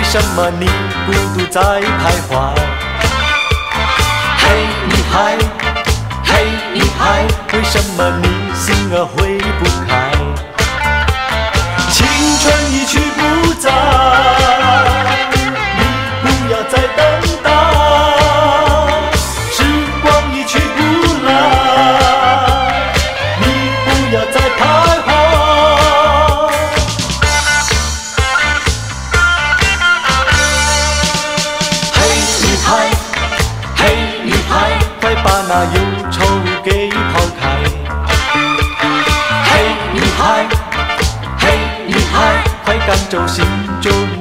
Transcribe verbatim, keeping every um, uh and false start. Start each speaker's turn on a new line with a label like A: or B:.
A: 什么你孤独在徘徊？嘿，女孩，嘿，女孩，为什么你心儿回不开？青春一去不再，你不要再等待。时光一去不来，你不要再徘徊。嘿，女孩，嘿，女孩，快把那忧愁给抛开。嘿，女孩，嘿，女孩，快赶走心中